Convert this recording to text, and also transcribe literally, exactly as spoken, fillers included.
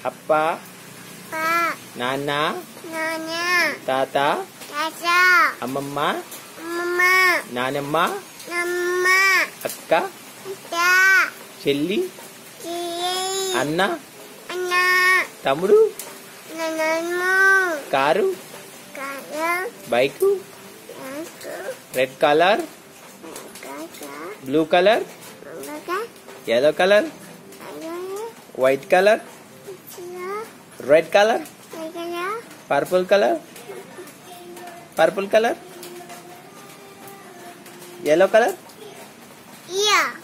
అప్పా, Pa. నాన్న, Nana. తాత, Tata. అమ్మమ్మ, Mama. నానమ్మ, Mama. అక్క, Da. చెల్లి, Kiri. అన్న, Anna. తమ్ముడు, Nanamu. Car, Kaya. Bike, Aku. Red colour, Kaka. Blue colour, Maka. yellow colour, Ayah. White colour, Sila. Red colour, Kaya. Purple colour, purple colour, yellow colour. Iya.